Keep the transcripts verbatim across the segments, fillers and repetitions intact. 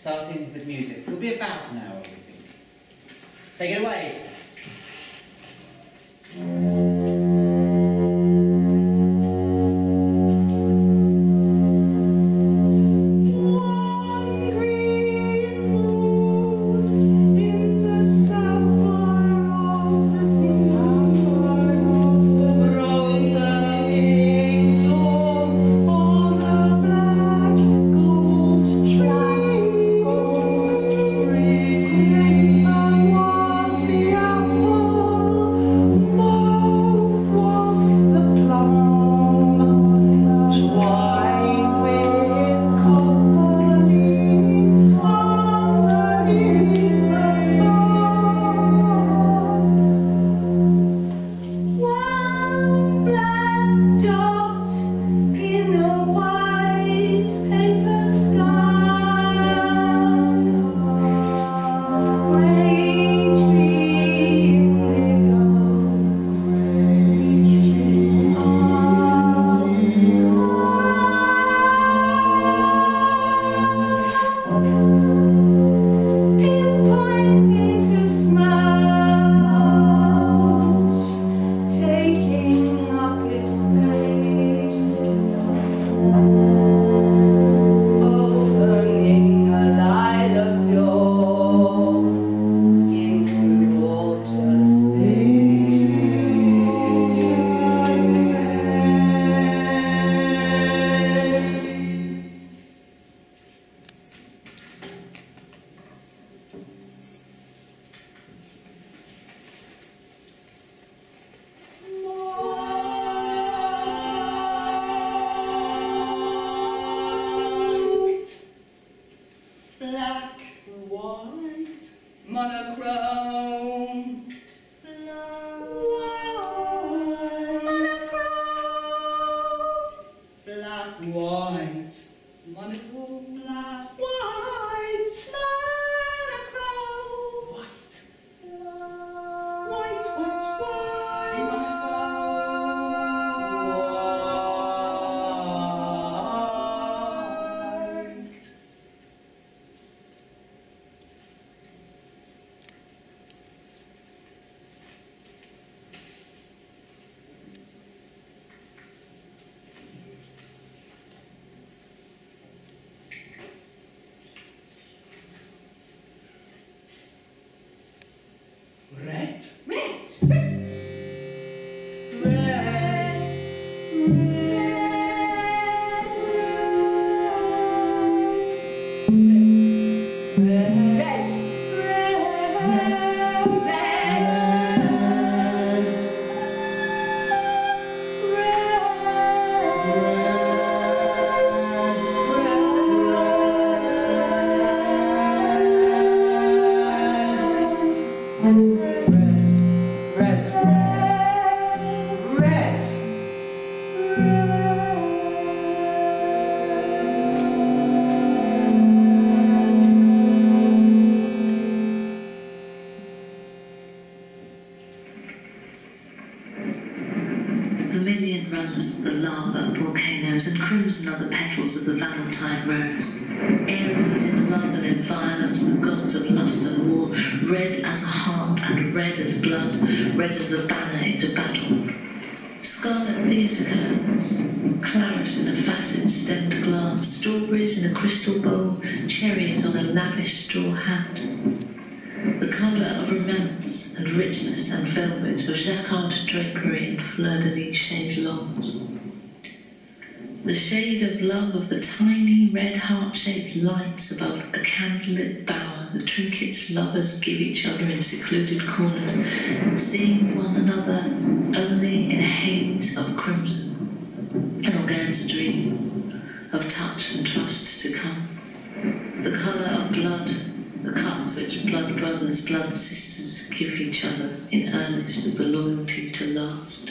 starting with music. It'll be about an hour, we think. Take it away. Crystal bowl, cherries on a lavish straw hat. The colour of romance and richness and velvet of jacquard drapery and fleur-de-lis chaiselongs. The shade of love of the tiny red heart-shaped lights above a candlelit bower, the trinkets lovers give each other in secluded corners, seeing one another only in a haze of crimson, an organza dream of touch and trust to come. The colour of blood, the cuts which blood brothers, blood sisters give each other in earnest of the loyalty to last.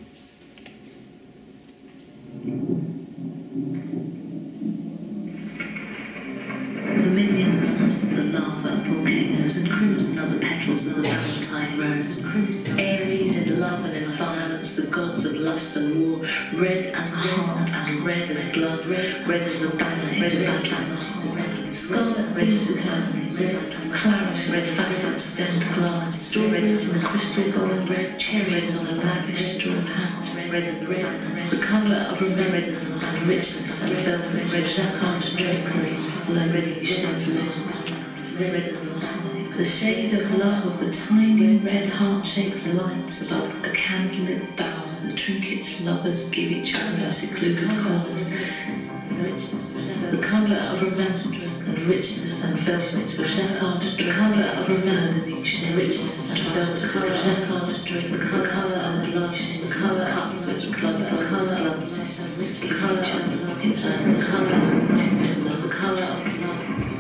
Vermilion runs the lava of volcanoes, and crimson are the petals of the valentine rose. Crimson, Aries in love and in violence, the gods of lust and war, red as a heart and red as blood, red as the banner into battle. Scarlet theatre curtains, claret red facet stemmed glass, strawberries in a crystal gold, red cherries on a lavish straw hat, red as red, the colour of remembrance and richness and velvet, red jacquard drapery, lovely shades of red as the shade of love of the tiny red heart-shaped lights above a candlelit bower. The trinkets lovers give each other in secluded corners. The colour of romance and richness and velvet of jacquard, the colour of romance and richness and velvet of jacquard, the colour of blood, the colour cups which blood, the colour of sisters, the colour of in the colour of the colour of love.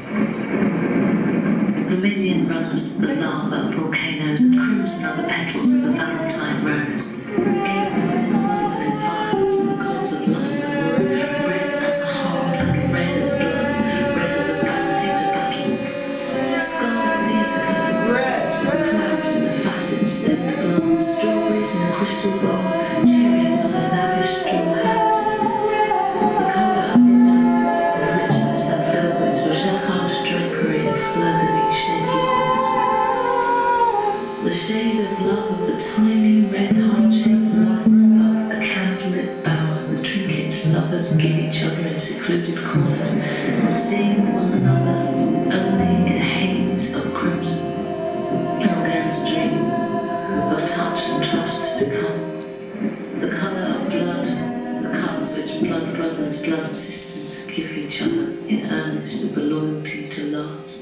Vermilion runs the lava volcanoes and crimson are the petals of the Valentine rose. Amy's and lemon and violets and the gods of lust and war. Red as a heart and red as blood, red as the banner into battle. Scarlet theatre curtains, clouds in a facet stemmed glass, strawberries in a crystal bowl, cherries on a lavish straw hat. The colour of romance and richness and velvet of jacquard drapery and fleur-de-lis shades longs. The shade of love of the tiny red heart-shaped lights above a candlelit bower. The trinkets lovers give each other in secluded corners, seeing one another only in a haze of crimson. Elgan's dream of touch and trust to come. The colour of blood, the cups which blood brothers, blood sisters give each other in earnest of the loyalty to last.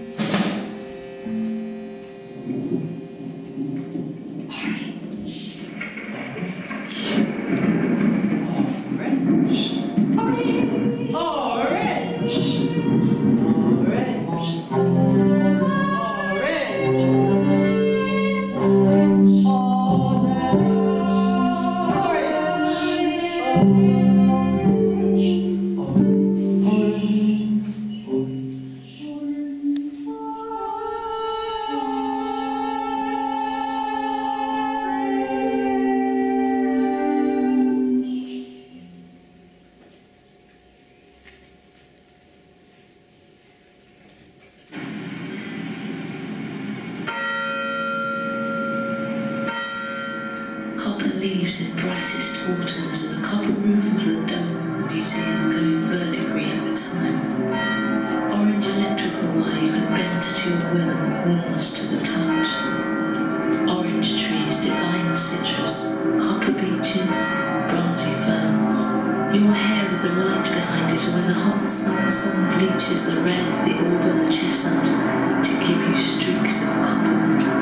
Leaves in brightest autumns of the copper roof of the dome in the museum going verdigris over time. Orange electrical wire you had bent to your will and warmness to the touch. Orange trees, divine citrus, copper beeches, bronzy ferns. Your hair with the light behind it when the hot sun, sun bleaches the red, the auburn, the chestnut to give you streaks of copper.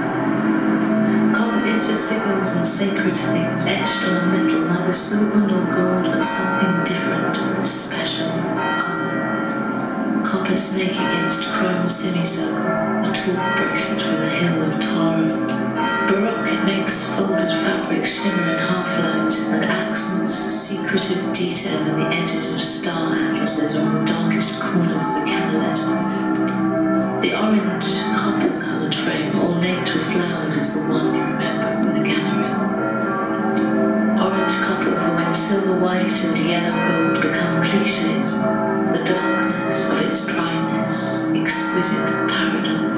Is for signals and sacred things etched on metal, neither silver nor gold, but something different, special, other. Copper snake against chrome semicircle, a tall bracelet from the hill of Tara. Baroque it makes folded fabric shimmer in half-light, and accents secretive detail in the edges of star atlases or in the darkest corners of the canaletto. The orange copper-coloured frame, ornate with flowers, is the one you remember in the gallery. Orange copper for when silver, white and yellow gold become clichés, the darkness of its primeness, exquisite paradox.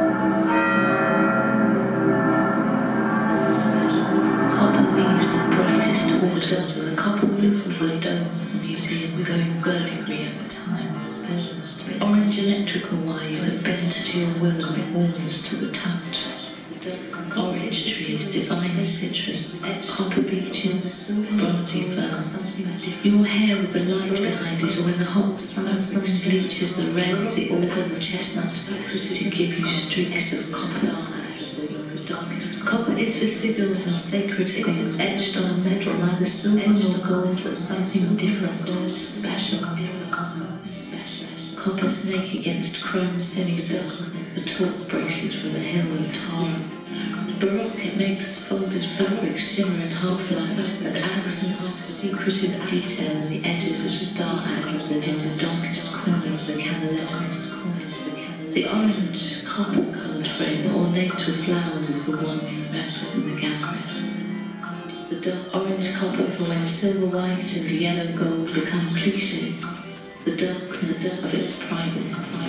Copper leaves in brightest autumns of the copper roof of the dome museum going verdigris at the time. Orange electrical wire you had bent to your will and warms to the touch. Orange trees, divine citrus, copper beeches, bronzy ferns. Your hair with the light behind it, or when the hot sun, sun bleaches the red, the auburn, the chestnut, to give you streaks of copper. Copper is for sigils and sacred things etched on metal, neither silver nor gold, but something different, special, other. Copper snake against chrome semicircle, a taut bracelet from the hill of Tara. Baroque it makes folded fabric shimmer in half-light, and accents secretive detail in the edges of star atlases in the darkest corners of the canaletto. The orange copper-coloured frame, ornate with flowers, is the one you remember in the gallery. The dark orange copper for when silver, white and yellow gold become clichés. The darkness of its private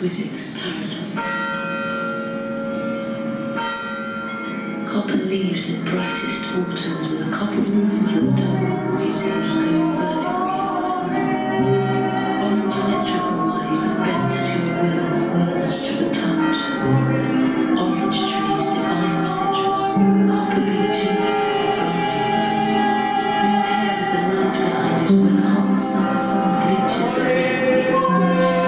exquisite paradox. Copper leaves in brightest autumns and the copper roof of the dome of the museum going vertically in time. Orange electrical wire even bent to your will, warms to the touch. Orange trees, divine citrus, copper beeches, bronzy flowers. Your hair with the light behind it when the hot summer sun bleaches the red of the oranges.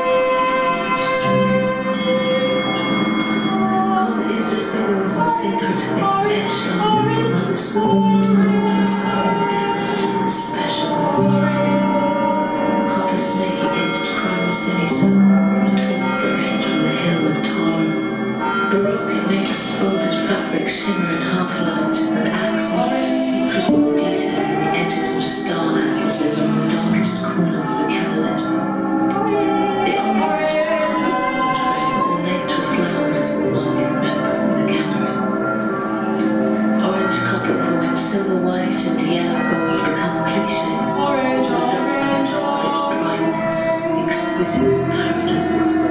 Copper is for symbols and sacred things etched on metal, like the silver and gold was something different, special. Copper snake against chrome semicircle, a tall bracelet from the hill of Tara. Baroque it makes folded fabric shimmer in half-light, and accents secret detail in the edges of star atlases on the darkest corners of the candlelight. The orange copper frame ornate with flowers is the one you remember from the gallery. Orange copper for when silver, white and yellow gold become cliches, the dark edges of its brightness, exquisite paradox.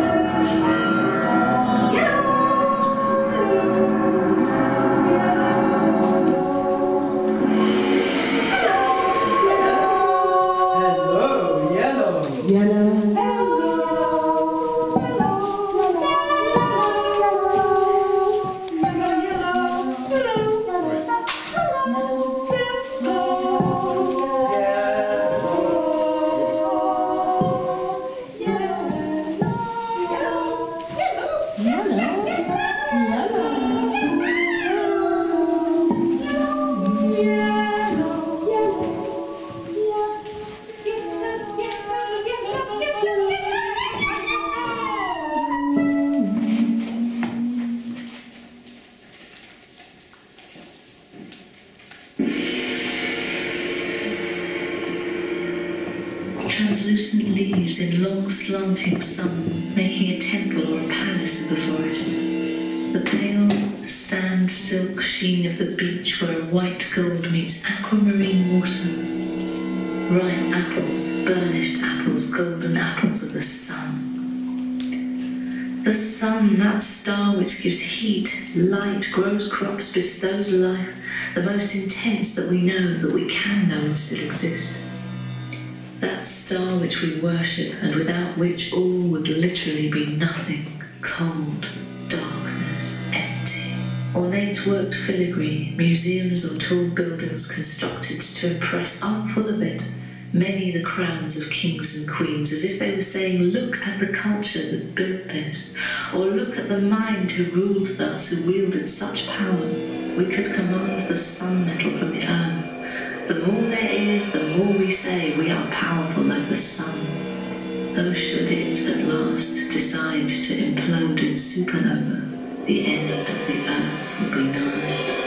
Translucent leaves in long slanting sun, making a temple or a palace of the forest. The pale sand silk sheen of the beach where a white gold meets aquamarine water. Ripe apples, burnished apples, golden apples of the sun. The sun, that star which gives heat, light, grows crops, bestows life, the most intense that we know, that we can know and still exist. That star which we worship and without which all would literally be nothing, cold, darkness, empty. Ornate worked filigree, museums or tall buildings constructed to impress are, for the bit, many the crowns of kings and queens, as if they were saying, look at the culture that built this, or look at the mind who ruled thus, who wielded such power. We could command the sun metal from the urn. The more there is, the more we say we are powerful like the sun. Though should it at last decide to implode in supernova, the end of the earth will be nigh.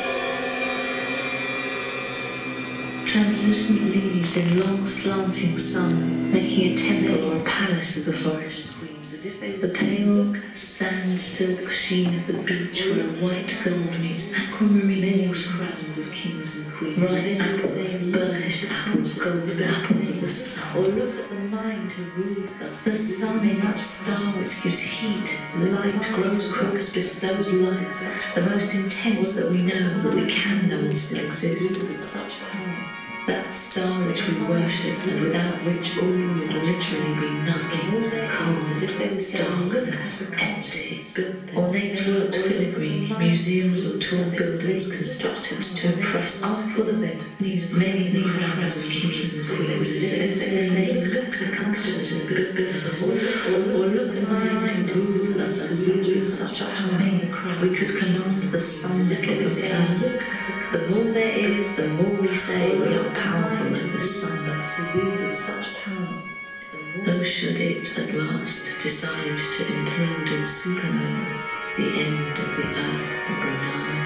Translucent leaves in long slanting sun, making a temple or a palace of the forest. As if they the pale sand silk sheen of the beach where white gold meets aquamarine water, crowns of kings and queens, ripe apples, burnished apples, golden apples of the sun. Or look at the mind who ruled thus. The sun is that star which gives heat, light, grows crops, bestows light, the most intense that we know, that we can know and still exist with such power. That star which we worship and without which all would literally be nothing, cold as if they were darkness, empty. Ornate worked filigree, museums or tall buildings constructed to impress are, for the bit, many the crowns of kings and queens, as if they were saying, look at the culture that built this, or look at my mind who ruled thus, who wielded such power. We could command the sun metal of the earth. The more there is, the more we say we are powerful like the sun who wielded such power. Though should it at last decide to implode in supernova, the end of the earth will be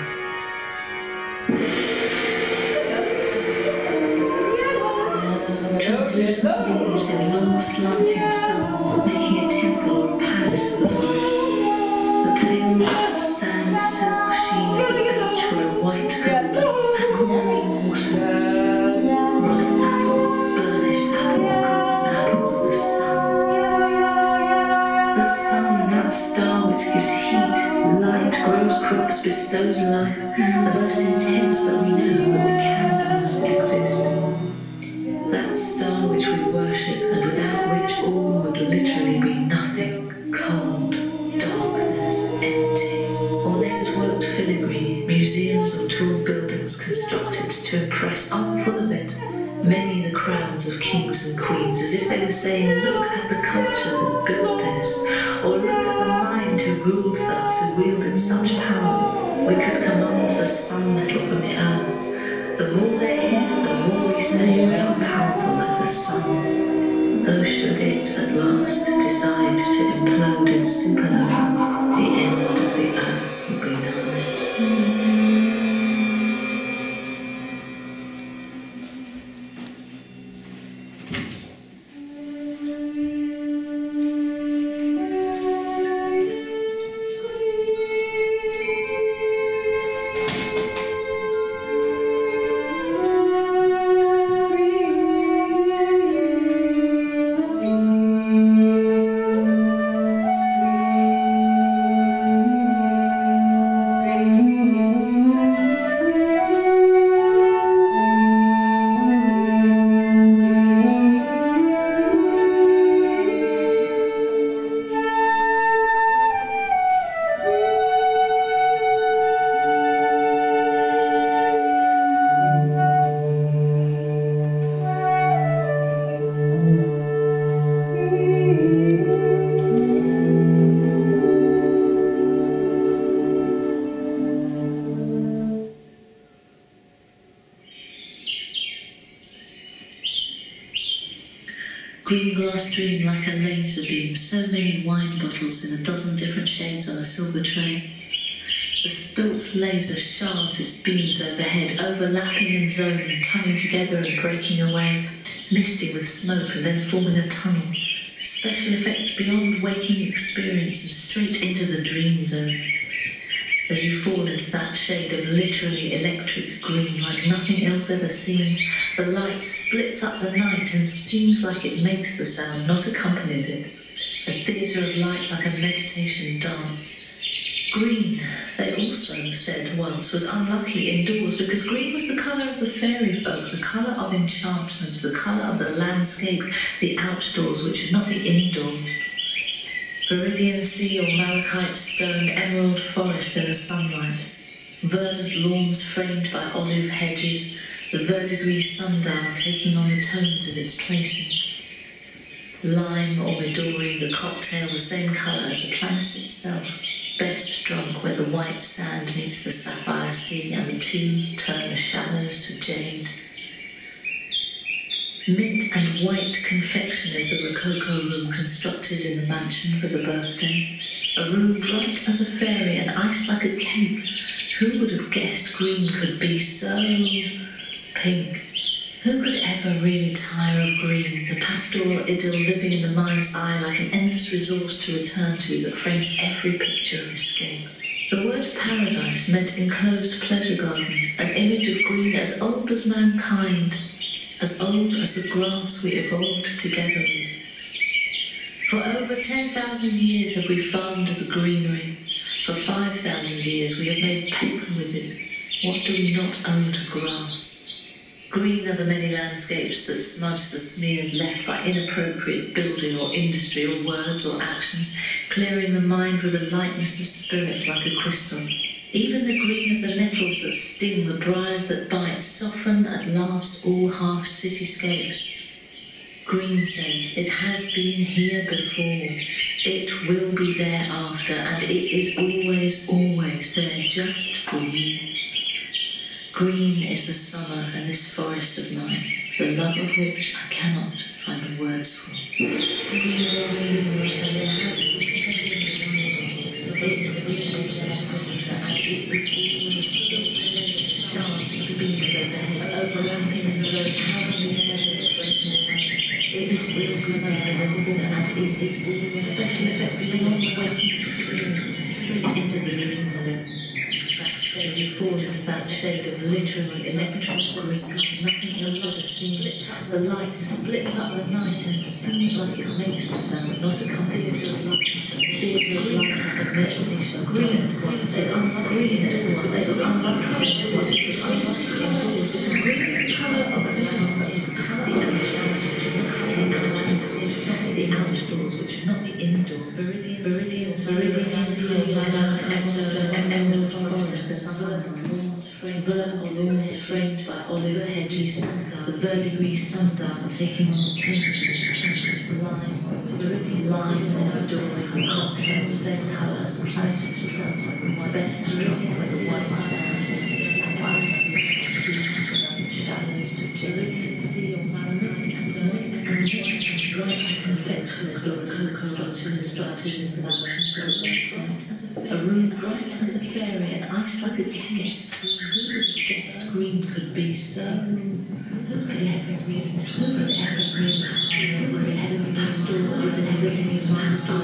nigh. Translucent leaves in long slanting sun, making a temple or a palace of the forest. The pale sand silk sheen of the beach where a white gold meets aquamarine water. Ripe apples, burnished apples, golden apples of the sun. The The sun, that star which gives heat, light, grows crops, bestows life, the most intense that we know, that we can exist. That star which we worship, and without which all would literally be nothing, cold, darkness, empty. All names worked filigree, museums or tall buildings constructed to impress, are full of it. Many the crowns of kings and queens, as if they were saying, look at the culture that built this, or look at the mind who ruled thus, who wielded such power. We could command the sun metal from the earth. The more there is, the more we say we are powerful as the sun. Though should it at last decide to implode in supernova, the end of the earth will be known. Green glass streamed like a laser beam, so many wine bottles in a dozen different shades on a silver tray. The spilt laser shards its beams overhead, overlapping and zoning, coming together and breaking away, misting with smoke and then forming a tunnel. Special effects beyond waking experience and straight into the dream zone. As you fall into that shade of literally electric green like nothing else ever seen, the light splits up the night and seems like it makes the sound, not accompanies it. A theatre of light like a meditation dance. Green, they also said once, was unlucky indoors because green was the colour of the fairy folk, the colour of enchantment, the colour of the landscape, the outdoors, which should not be indoors. Viridian sea or malachite stone, emerald forest in the sunlight, verdant lawns framed by olive hedges, the verdigris sundial taking on the tones of its placing. Lime or Midori, the cocktail the same colour as the planet itself, best drunk where the white sand meets the sapphire sea and the two turn the shallows to jade. Mint and white confection is the rococo room constructed in the mansion for the birthday. A room bright as a fairy and iced like a cape. Who would have guessed green could be so pink? Who could ever really tire of green, the pastoral idyll living in the mind's eye like an endless resource to return to that frames every picture of escape? The word paradise meant enclosed pleasure garden, an image of green as old as mankind, as old as the grass we evolved together with. For over ten thousand years have we farmed the greenery. For five thousand years we have made paper with it. What do we not own to grass? Green are the many landscapes that smudge the smears left by inappropriate building or industry or words or actions, clearing the mind with a lightness of spirit like a crystal. Even the green of the nettles that sting, the briars that bite, soften at last all harsh cityscapes. Green says, it has been here before, it will be there after, and it is always, always there just for you. Green is the summer and this forest of mine, the love of which I cannot find the words for. It is wisdom and it is all the special effects beyond the waking experience, straight into the dream zone. As you fall into that shade of literally electric green, nothing else ever seen it. The light splits up the night and seems like it makes the sound, not a theatre of light. vegetation, green, there's unlike green, there's unlike green, because green is the colour of a living thing, the outdoors, the outdoors, which are not the indoors, viridian, viridian, viridian, sea, emerald forest, and sun. Vertical lawns framed by olive hedges, the verdigris sundial taking on temperatures, lime, lime adoring the cocktail, same colour as the place itself, best to drop with the white sand, shallows to Viridian sea or Malmit, and white confections or constructed constructed in the mountain, a room bright as a fairy and ice like a cake. Who would have guessed green could be so? Who could ever read it? Who could ever read it? Who could ever be stored? Who could ever be his master?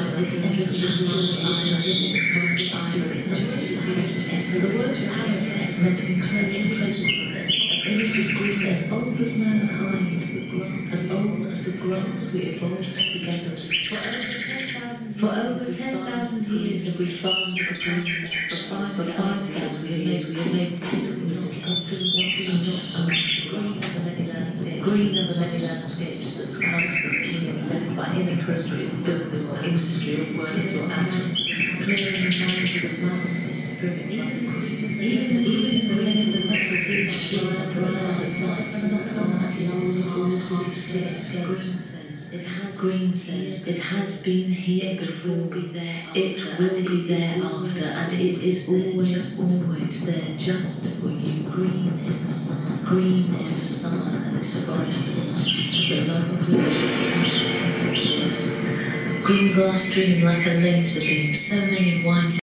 The word parapet meant enclosed. An image of green as old as man's eyes, as old as the grass we evolved together. For over ten thousand years have we farmed the green. For five thousand years we have made paper with it, often wanting not green as the many landscapes, green as the many landscapes that size the scenes left by inappropriate building or industry or words or actions, clearing the mind with a marvelous spirit. Even even in the length of the these around the sights, green says it has green says it has been here before, be there after, it will be thereafter, and it is always always there just for you. Green is the summer, green is the summer, and this forest the love of green glass dream like a laser beam, so many wine